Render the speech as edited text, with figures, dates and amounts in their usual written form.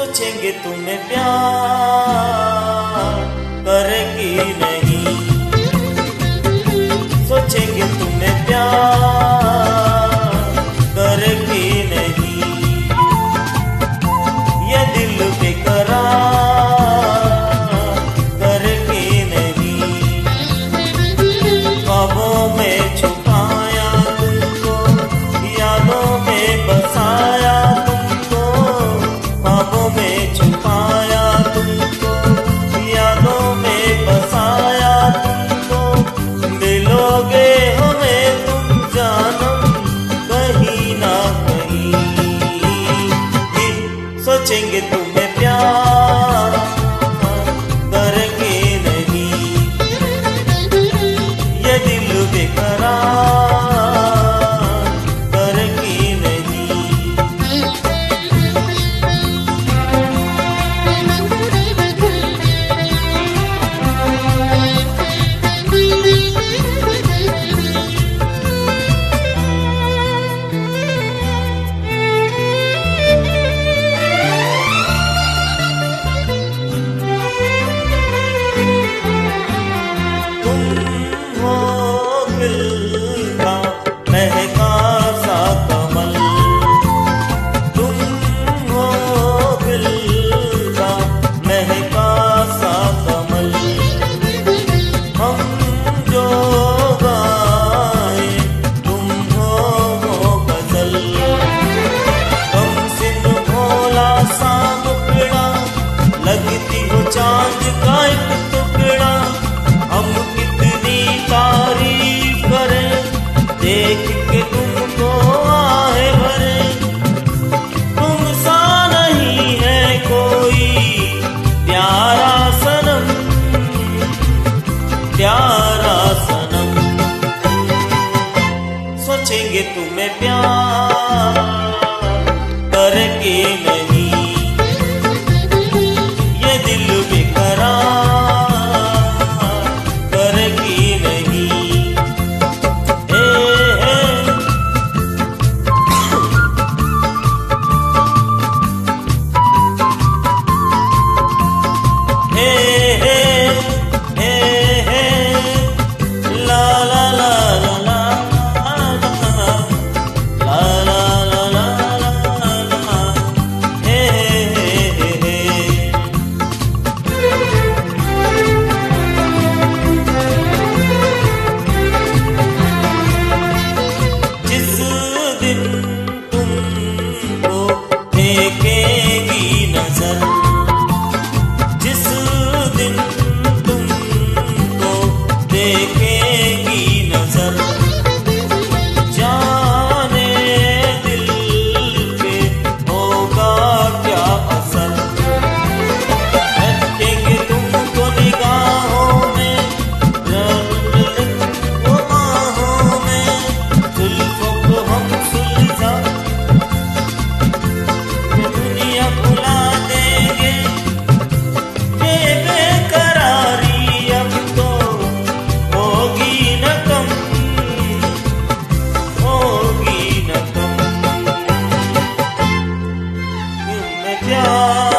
सोचेंगे तुम्हें प्यार करेगी नहीं, सोचेंगे तुम्हें प्यार करेगी नहीं। ये दिल बेकरार करेगी नहीं। ख्वाबों में छुपाया तुमको, यादों में बसाया तुमको, ख्वाबों में छुपाया तुमको, यादों में बसाया तुमको। मिलोगे हमें तुम जानम कहीं ना कहीं। सोचेंगे तुम्हें प्यार करेंगे नहीं। ये दिल बेकरार करेगी नहीं। का महका सा कमल, तुम हो दिल का महका सा कमल। हम जो गाए तुम हो गजल। तुम सिन भोला सा मुखड़ा, लगती हो चांद का एक टुकड़ा। हम कितनी तारीफ करें देख के तुमको आहे भरे। तुम सा नहीं है कोई प्यारा सनम, प्यारा सनम। सोचेंगे तुम्हें प्यार करेंगे नहीं। ये दिल बेकरार करेगी नहीं। देखेगी नजर, जिस दिन तुमको देखेगी नजर। जाने दिल पे होगा क्या असर। रखेंगे तुमको निगाहों में, वो आहों में। जुल्फों को हम सुलझा भुला देंगे। ये बेकरारी अब तो होगी न कम, होगी न कम। तुम्हें प्यार